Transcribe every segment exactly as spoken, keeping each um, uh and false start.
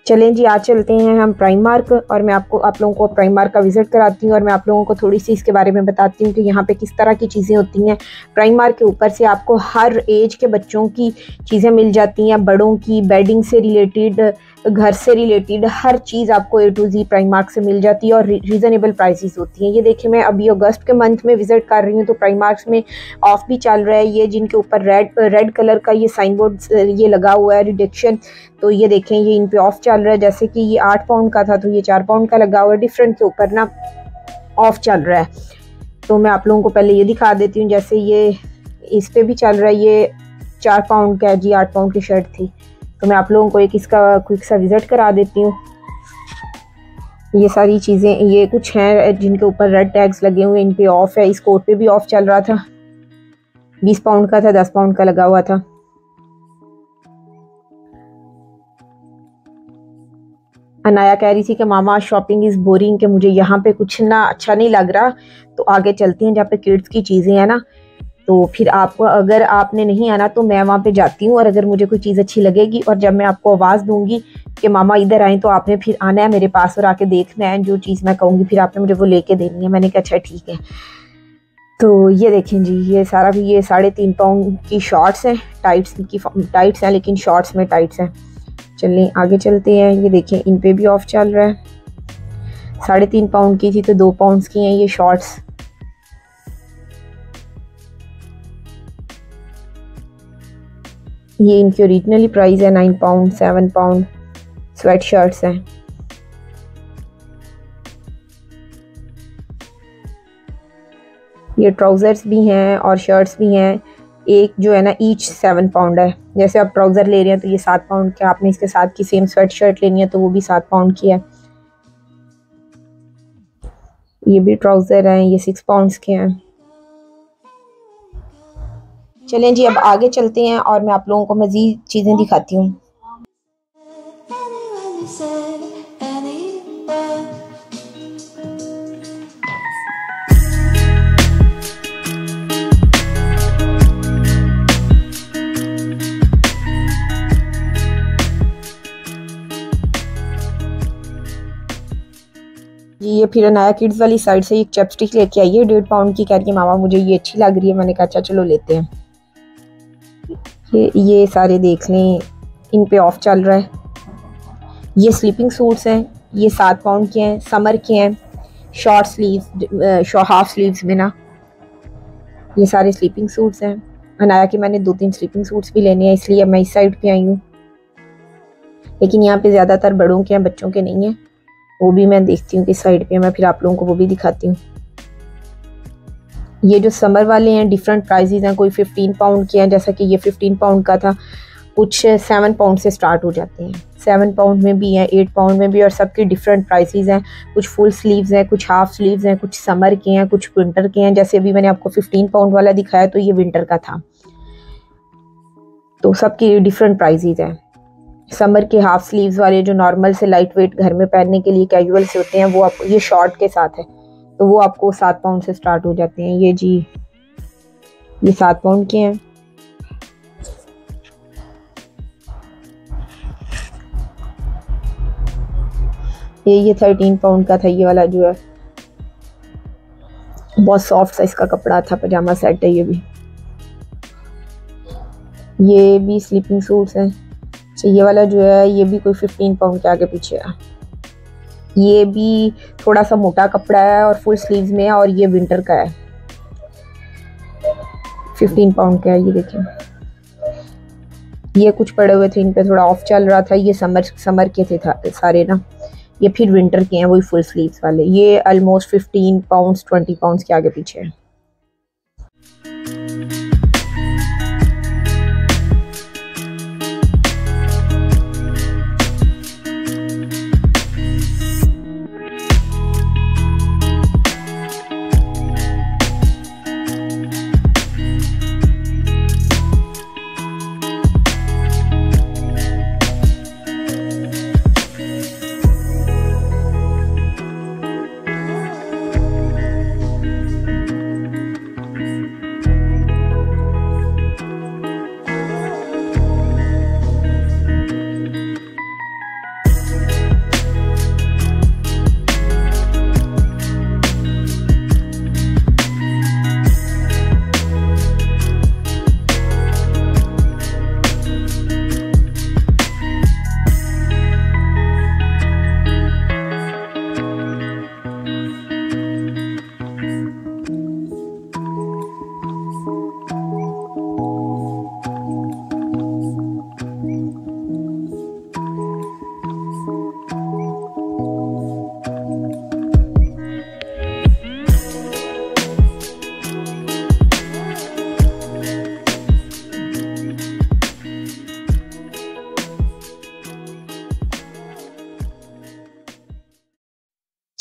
चलें जी, आज चलते हैं हम प्राइम मार्क और मैं आपको आप लोगों को प्राइम मार्क का विज़िट कराती हूँ और मैं आप लोगों को थोड़ी सी इसके बारे में बताती हूँ कि यहाँ पे किस तरह की चीज़ें होती हैं। प्राइम मार्क के ऊपर से आपको हर एज के बच्चों की चीज़ें मिल जाती हैं, बड़ों की, बेडिंग से रिलेटेड, घर से रिलेटेड हर चीज़ आपको A to Z Primark से मिल जाती है और रीज़नेबल प्राइसेस होती हैं। ये देखिए, मैं अभी अगस्त के मंथ में विज़िट कर रही हूँ तो प्राइम मार्क में ऑफ भी चल रहा है। ये जिनके ऊपर रेड रेड कलर का ये साइन बोर्ड ये लगा हुआ है रिडक्शन, तो ये देखें ये इन पे ऑफ चल रहा है। जैसे कि ये आठ पाउंड का था तो ये चार पाउंड का लगा हुआ है, डिफरेंट के ऊपर ना ऑफ चल रहा है। तो मैं आप लोगों को पहले ये दिखा देती हूँ। जैसे ये इस पे भी चल रहा है, ये चार पाउंड का है जी, आठ पाउंड की शर्ट थी। तो मैं आप लोगों को एक इसका क्विक सा विज़िट करा देती हूँ। ये सारी चीज़ें, ये कुछ हैं जिनके ऊपर रेड टैग्स लगे हुए, इन पे ऑफ है। इस कोट पे भी ऑफ चल रहा था, बीस पाउंड का था, दस पाउंड का लगा हुआ था। अनाया कह रही थी कि मामा शॉपिंग इज़ बोरिंग, कि मुझे यहाँ पे कुछ ना अच्छा नहीं लग रहा, तो आगे चलते हैं जहाँ पे किड्स की चीज़ें हैं ना। तो फिर आपको, अगर आपने नहीं आना तो मैं वहाँ पे जाती हूँ और अगर मुझे कोई चीज़ अच्छी लगेगी और जब मैं आपको आवाज़ दूंगी कि मामा इधर आए, तो आपने फिर आना है मेरे पास और आके देखना है। जो चीज़ मैं कहूँगी फिर आपने मुझे वो लेके देनी है। मैंने कहा अच्छा ठीक है। तो ये देखें जी, ये सारा भी ये साढ़े तीन पाउंड की शॉर्ट्स हैं, टाइट्स की टाइट्स हैं लेकिन शॉर्ट्स में टाइट्स हैं। चलिए आगे चलते हैं। ये देखें इन पे भी ऑफ चल रहा है। साढ़े तीन पाउंड की थी तो दो पाउंड्स की हैं ये शॉर्ट्स। ये इनकी ओरिजिनली प्राइस है nine pound, seven pound. Sweatshirts हैं। ये ट्राउज़र्स भी हैं और शर्ट्स भी हैं। एक जो है ना ईच सेवन पाउंड है। जैसे आप ट्राउज़र ले रहे हैं तो ये सात पाउंड के, आपने इसके साथ की सेम स्वेट शर्ट लेनी है तो वो भी सात पाउंड की है। ये भी ट्राउज़र हैं, ये सिक्स पाउंड्स के हैं। चलें जी, अब आगे चलते हैं और मैं आप लोगों को मज़ीद चीज़ें दिखाती हूँ। जी ये फिर अनाया किड्स वाली साइड से एक चैपस्टिक लेके आई है, डेढ़ पाउंड की। कह रही है मामा मुझे ये अच्छी लग रही है। मैंने कहा अच्छा चलो लेते हैं। ये ये सारे देख लें, इन पे ऑफ चल रहा है। ये स्लीपिंग सूट्स हैं, ये सात पाउंड के हैं, समर के हैं, शॉर्ट स्लीव हाफ स्लीव्स में ना। ये सारे स्लीपिंग सूट्स हैं। अनाया के मैंने दो तीन स्लीपिंग सूट्स भी लेने हैं, इसलिए मैं इस साइड पे आई हूँ। लेकिन यहाँ पे ज़्यादातर बड़ों के हैं, बच्चों के नहीं हैं। वो भी मैं देखती हूँ किस साइड पे, मैं फिर आप लोगों को वो भी दिखाती हूँ। ये जो समर वाले हैं डिफरेंट प्राइसेस हैं। कोई फिफ्टीन पाउंड के हैं, जैसा कि ये फिफ्टीन पाउंड का था। कुछ सेवन पाउंड से स्टार्ट हो जाते हैं, सेवन पाउंड में भी हैं, एट पाउंड में भी, और सबके डिफरेंट प्राइसेस हैं। कुछ फुल स्लीव्स हैं, कुछ हाफ स्लीव्स हैं, कुछ समर के हैं, कुछ विंटर के हैं। जैसे अभी मैंने आपको फिफ्टीन पाउंड वाला दिखाया तो ये विंटर का था। तो सबकी डिफरेंट प्राइसेस हैं। समर के हाफ स्लीव्स वाले जो नॉर्मल से लाइट वेट घर में पहनने के लिए कैजुअल से होते हैं, वो आपको ये शॉर्ट के साथ है तो वो आपको सात पाउंड से स्टार्ट हो जाते हैं। ये जी ये सात पाउंड के हैं। ये ये थर्टीन पाउंड का था। ये वाला जो है बहुत सॉफ्ट सा इसका कपड़ा था, पजामा सेट है ये भी। ये भी स्लीपिंग सूट्स हैं। तो ये वाला जो है ये भी कोई फिफ्टीन पाउंड के आगे पीछे है। ये भी थोड़ा सा मोटा कपड़ा है और फुल स्लीव्स में है और ये विंटर का है, फिफ्टीन पाउंड का है। ये देखें, ये कुछ पड़े हुए थे, इन पे थोड़ा ऑफ चल रहा था। ये समर समर के थे सारे ना। ये फिर विंटर के हैं, वही फुल स्लीव्स वाले। ये almost fifteen pounds twenty pounds के आगे पीछे है।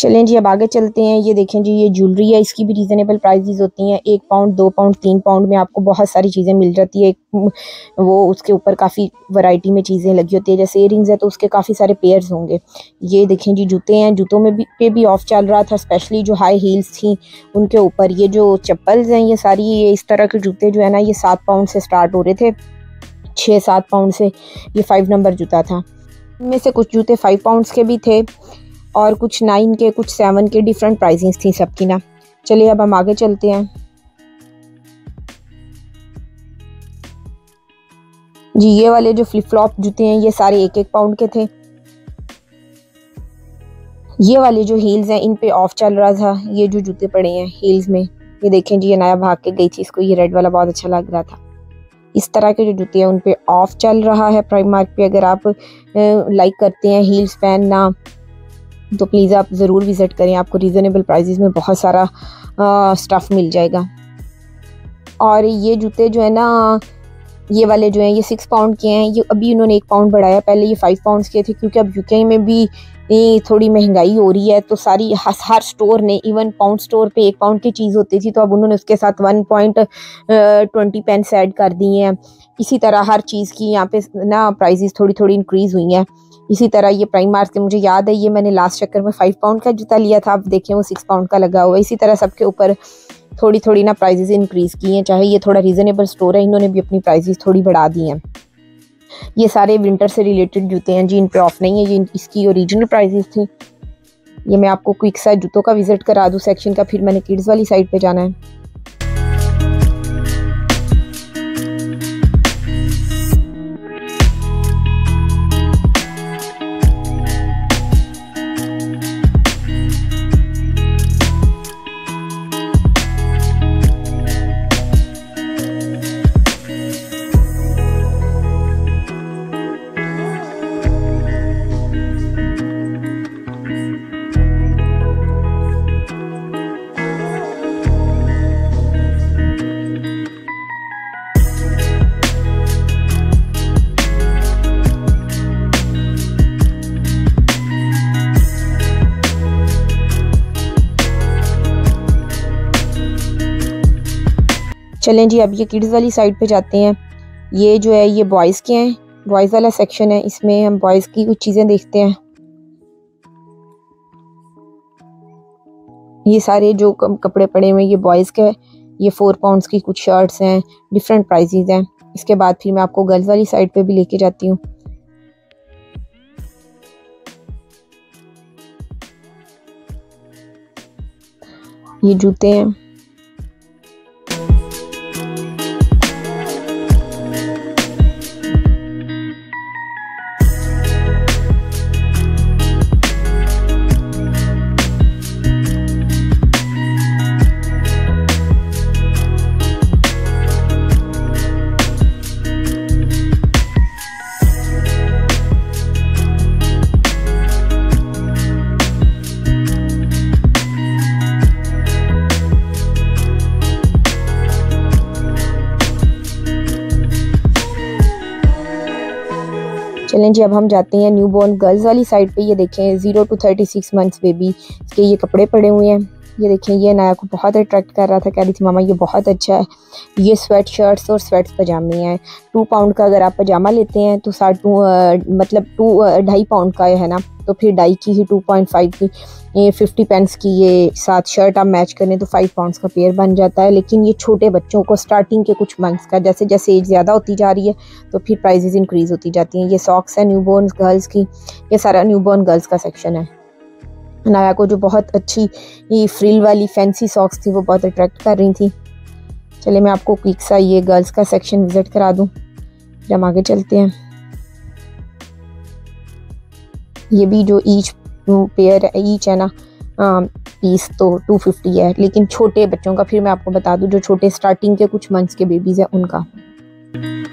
चलें जी अब आगे चलते हैं। ये देखें जी ये ज्वेलरी है, इसकी भी रीज़नेबल प्राइसेस होती हैं। एक पाउंड, दो पाउंड, तीन पाउंड में आपको बहुत सारी चीज़ें मिल जाती है। एक वो उसके ऊपर काफ़ी वैरायटी में चीज़ें लगी होती है। जैसे इयरिंग्स है तो उसके काफ़ी सारे पेयर्स होंगे। ये देखें जी जूते हैं, जूतों में भी पे भी ऑफ चल रहा था, स्पेशली जो हाई हील्स थी उनके ऊपर। ये जो चप्पल्स हैं ये सारी, ये इस तरह के जूते जो है ना ये सात पाउंड से स्टार्ट हो रहे थे, छः सात पाउंड से ये फाइव नंबर जूता था। इनमें से कुछ जूते फाइव पाउंड्स के भी थे और कुछ नाइन के, कुछ सेवन के, डिफरेंट प्राइसिंग थी सबकी ना। चलिए अब हम आगे चलते हैं। जी ये वाले जो फ्लिप फ्लॉप जूते हैं ये सारे एक एक पाउंड के थे। ये वाले जो हील्स हैं इन पे ऑफ चल रहा था। ये जो जूते पड़े हैं हील्स में, ये देखें जी ये नया भाग के गई थी, इसको ये रेड वाला बहुत अच्छा लग रहा था। इस तरह के जो जूते हैं उन पे ऑफ चल रहा है प्राइमार्क पे। अगर आप लाइक करते हैं हील्स पहनना तो प्लीज़ आप ज़रूर विज़िट करें, आपको रीज़नेबल प्राइसेस में बहुत सारा स्टफ़ मिल जाएगा। और ये जूते जो है ना ये वाले जो हैं ये सिक्स पाउंड के हैं। ये अभी उन्होंने एक पाउंड बढ़ाया, पहले ये फाइव पाउंड्स के थे क्योंकि अब यूके में भी थोड़ी महंगाई हो रही है तो सारी हर स्टोर ने, इवन पाउंड स्टोर पे एक पाउंड की चीज़ होती थी तो अब उन्होंने उसके साथ one point twenty pence add कर दिए हैं। इसी तरह हर चीज़ की यहाँ पे ना प्राइसेस थोड़ी थोड़ी इंक्रीज़ हुई हैं। इसी तरह ये प्राइमार्क से मुझे याद है ये मैंने लास्ट चक्कर में फाइव पाउंड का जूता लिया था, अब देखें वो सिक्स पाउंड का लगा हुआ है। इसी तरह सबके ऊपर थोड़ी थोड़ी ना प्राइसेस इंक्रीज़ की हैं। चाहे ये थोड़ा रीज़नेबल स्टोर है, इन्होंने भी अपनी प्राइसेस थोड़ी बढ़ा दी हैं। ये सारे विंटर से रिलेटेड जूते हैं जी, इन पे ऑफ नहीं है, ये इसकी ओरिजिनल प्राइसेस थी। ये मैं आपको क्विक सा जूतों का विजिट करा दूँ सेक्शन का, फिर मैंने किड्स वाली साइड पे जाना है। चलें जी अब ये किड्स वाली साइड पे जाते हैं। ये जो है ये बॉयज़ के हैं, बॉयज़ वाला सेक्शन है, इसमें हम बॉयज़ की कुछ चीज़ें देखते हैं। ये सारे जो कपड़े पड़े हुए हैं ये बॉयज़ के, ये फोर पाउंड्स की कुछ शर्ट्स हैं, डिफरेंट प्राइसेस हैं। इसके बाद फिर मैं आपको गर्ल्स वाली साइड पे भी लेके जाती हूँ। ये जूते हैं, चलें जी अब हम जाते हैं न्यू बॉर्न गर्ल्स वाली साइड पे। ये देखें zero to thirty six months baby के ये कपड़े पड़े हुए हैं। ये देखें ये नया को बहुत अट्रैक्ट कर रहा था, कह रही थी मामा ये बहुत अच्छा है। ये स्वेट शर्ट्स और स्वेट्स पजामे हैं। टू पाउंड का अगर आप पजामा लेते हैं तो साढ़े टू मतलब टू ढाई पाउंड का है ना, तो फिर ढाई की ही टू पॉइंट फाइव की ये फिफ्टी पेंस की ये साथ शर्ट आप मैच करें तो फाइव पाउंड्स का पेयर बन जाता है। लेकिन ये छोटे बच्चों को स्टार्टिंग के कुछ मंथ्स का, जैसे जैसे एज ज़्यादा होती जा रही है तो फिर प्राइसेस इंक्रीज़ होती जाती हैं। ये सॉक्स है न्यूबॉर्न गर्ल्स की, ये सारा न्यूबॉर्न गर्ल्स का सेक्शन है। नाया को जो बहुत अच्छी ये फ्रिल वाली फैंसी सॉक्स थी वो बहुत अट्रैक्ट कर रही थी। चलिए मैं आपको क्विक सा ये गर्ल्स का सेक्शन विजिट करा दूँ, फिर हम आगे चलते हैं। ये भी जो ईच पेयर ईच है ना पीस तो टू फिफ्टी है, लेकिन छोटे बच्चों का फिर मैं आपको बता दूं जो छोटे स्टार्टिंग के कुछ मंथ्स के बेबीज़ हैं उनका।